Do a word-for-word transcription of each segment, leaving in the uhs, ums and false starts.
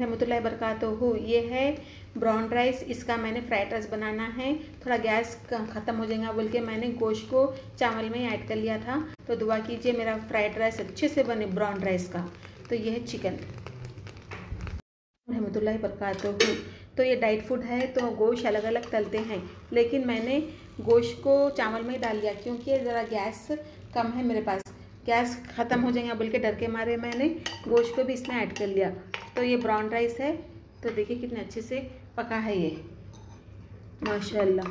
रहमतुल्लाहि बरकातहू। ये है ब्राउन राइस, इसका मैंने फ्राइड राइस बनाना है। थोड़ा गैस ख़त्म हो जाएगा बोल के मैंने गोश्त को चावल में ऐड कर लिया था। तो दुआ कीजिए मेरा फ्राइड राइस अच्छे से बने ब्राउन राइस का। तो ये है चिकन। रहमतुल्लाहि बरकातहू। तो ये डाइट फूड है तो गोश्त अलग अलग तलते हैं, लेकिन मैंने गोश्त को चावल में डाल दिया क्योंकि ज़रा गैस कम है मेरे पास। गैस ख़त्म हो जाएगा बोल के डर के मारे मैंने गोश्त को भी इसमें ऐड कर लिया। तो ये ब्राउन राइस है। तो देखिए कितने अच्छे से पका है ये, माशाल्लाह।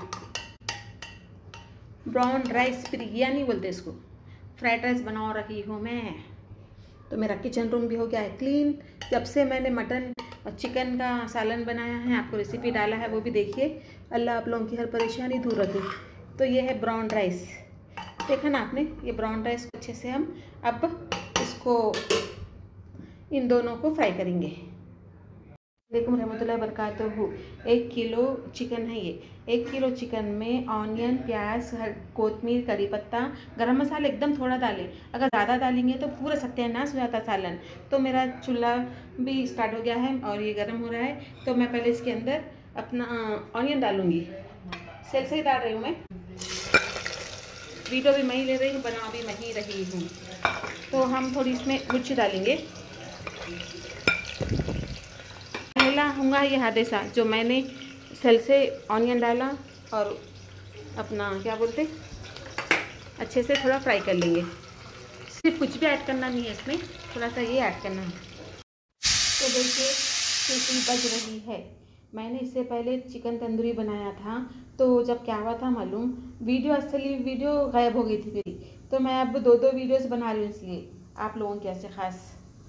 ब्राउन राइस बिरयानी बोलते इसको। फ्राइड राइस बना रही हूँ मैं। तो मेरा किचन रूम भी हो गया है क्लीन। जब से मैंने मटन और चिकन का सालन बनाया है, आपको रेसिपी डाला है वो भी देखिए। अल्लाह आप लोगों की हर परेशानी दूर रखे। तो ये है ब्राउन राइस, देखा ना आपने। ये ब्राउन राइस को अच्छे से हम अब इसको इन दोनों को फ्राई करेंगे। वालेकुम रहमतुल्लाहि बरकातहू। एक किलो चिकन है ये। एक किलो चिकन में ऑनियन, प्याज, कोतमीर, करी पत्ता, गरम मसाला एकदम थोड़ा डालें। अगर ज़्यादा डालेंगे तो पूरा सत्यानाश हो जाता सालन। तो मेरा चूल्हा भी स्टार्ट हो गया है और ये गर्म हो रहा है। तो मैं पहले इसके अंदर अपना ऑनियन डालूँगी। सेल से ही डाल रही हूँ मैं। वीडियो भी मैं ही ले रही हूँ, बना भी मैं ही रही हूँ। तो हम थोड़ी इसमें मिर्ची डालेंगे। पहला होगा ये हादेसा जो मैंने सेल से ऑनियन डाला और अपना क्या बोलते अच्छे से थोड़ा फ्राई कर लेंगे। सिर्फ कुछ भी ऐड करना नहीं है इसमें, थोड़ा सा ये ऐड करना है। तो देखिए सीटी बज रही है। मैंने इससे पहले चिकन तंदूरी बनाया था। तो जब क्या हुआ था मालूम, वीडियो असली वीडियो गायब हो गई थी मेरी। तो मैं अब दो दो वीडियोस बना रही हूँ, इसलिए आप लोगों के ऐसे ख़ास।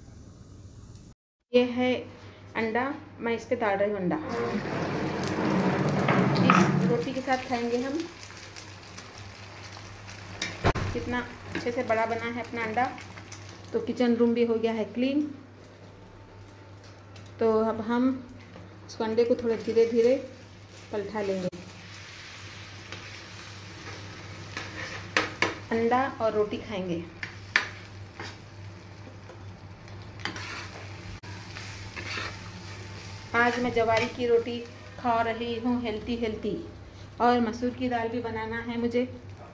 ये है अंडा, मैं इस पे डाल रही हूँ अंडा। इस रोटी के साथ खाएंगे हम। कितना अच्छे से बड़ा बना है अपना अंडा। तो किचन रूम भी हो गया है क्लीन। तो अब हम इस अंडे को थोड़े धीरे धीरे पलटा लेंगे। अंडा और रोटी खाएंगे। आज मैं जवारी की रोटी खा रही हूँ, हेल्दी हेल्दी। और मसूर की दाल भी बनाना है मुझे।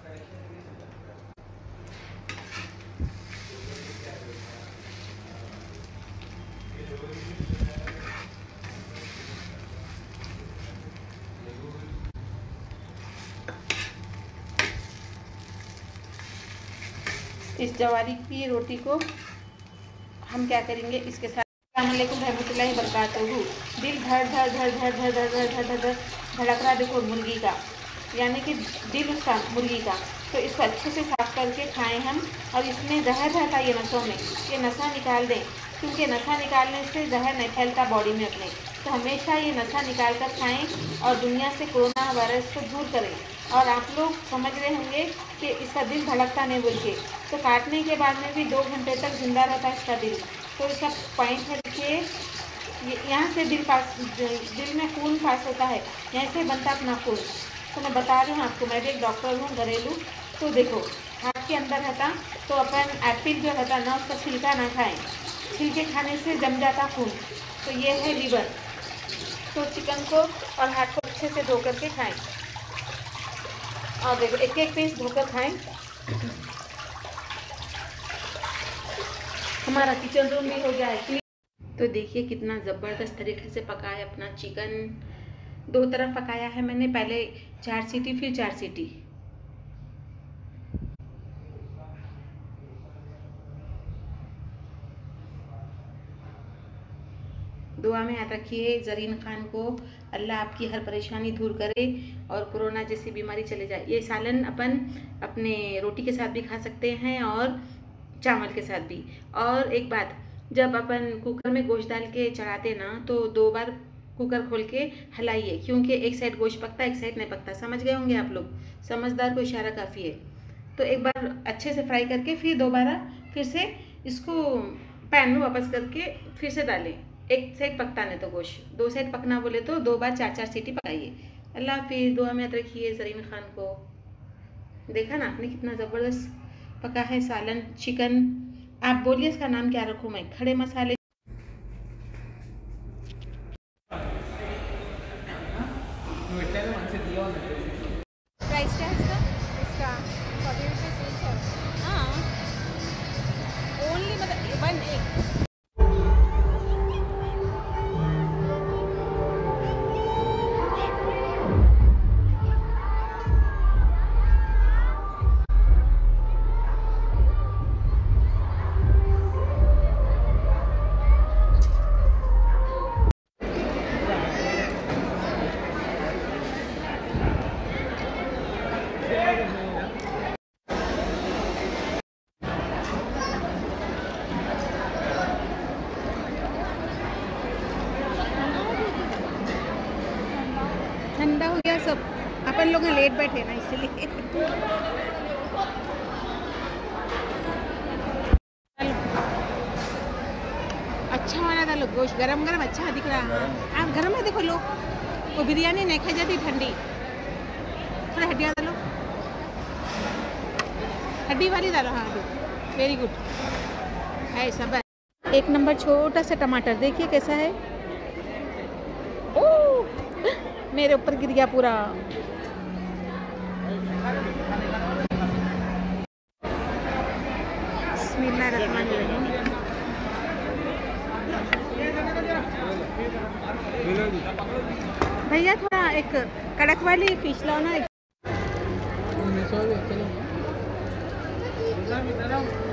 इस जवारी की रोटी को हम क्या करेंगे इसके साथ। अस्सलामुअलैकुम रहमतुल्लाहि बरकातहू। दिल धड़ धड़ धड़ धड़ धड़ धड़ धड़ धड़ धड़ धड़ धड़क रहा देखो मुर्गी का, यानी कि दिल उसका मुर्गी का। तो इसको अच्छे से साफ करके खाएं हम। और इसमें जहर रहता है ये नसों में, ये नसा निकाल दें क्योंकि नसा निकालने से जहर नहीं फैलता बॉडी में अपने। तो हमेशा ये नसा निकाल कर खाएँ और दुनिया से कोरोना वायरस को दूर करें। और आप लोग समझ रहे होंगे कि इसका दिल धड़कता नहीं बोल के, तो काटने के बाद में भी दो घंटे तक जिंदा रहता है इसका दिल। तो इसका पॉइंट है देखिए, यहाँ से दिल पास, दिल में खून पास होता है, यहाँ से बनता अपना खून। तो मैं बता रही हूँ आपको, मैं भी एक डॉक्टर हूँ घरेलू। तो देखो हाथ के अंदर रहता तो अपन एप्पल जो रहता ना उसका छिलका ना खाएं, छिलके खाने से जम जाता खून। तो ये है लीवर। तो चिकन को और हाथ को अच्छे से धो करके खाएं। और देखो एक एक पीस धोकर खाएं। हमारा किचन रूम भी हो गया है। तो देखिए कितना ज़बरदस्त तरीके से पका है अपना चिकन। दो तरफ पकाया है मैंने, पहले चार सीटी फिर चार सीटी। दुआ में याद रखिए ज़रीन खान को, अल्लाह आपकी हर परेशानी दूर करे और कोरोना जैसी बीमारी चले जाए। ये सालन अपन अपने रोटी के साथ भी खा सकते हैं और चावल के साथ भी। और एक बात, जब अपन कुकर में गोश्त डाल के चढ़ाते ना तो दो बार कुकर खोल के हिलाइए, क्योंकि एक साइड गोश्त पकता है एक साइड नहीं पकता। समझ गए होंगे आप लोग, समझदार को इशारा काफ़ी है। तो एक बार अच्छे से फ्राई करके फिर दोबारा फिर से इसको पैन में वापस करके फिर से डालें। एक साइड पकता नहीं तो गोश्त, दो साइड पकना बोले तो दो बार चार चार सीटी पकाइए। अल्लाह हाफिज़। दुआ में याद रखिए ज़रीन खान को। देखा ना आपने कितना ज़बरदस्त पका है सालन चिकन। आप बोलिए इसका नाम क्या रखूँ मैं, खड़े मसाले। सब अपन लोग लेट बैठे ना इसलिए। अच्छा वाला था लोग, गोश्त गरम गरम अच्छा दिख रहा है। आप गरम है देखो लो, वो बिरयानी नहीं खाई जाती ठंडी, थोड़ा हड्डियाँ डालो, हड्डी वाली डालो। हाँ वेरी गुड है सब। एक नंबर छोटा सा टमाटर देखिए कैसा है। ओह मेरे ऊपर गिर गया पूरा। बिस्मिल्लाहिर्रहमानिर्रहीम। भैया थोड़ा एक कड़क वाली फिश लाओ ना।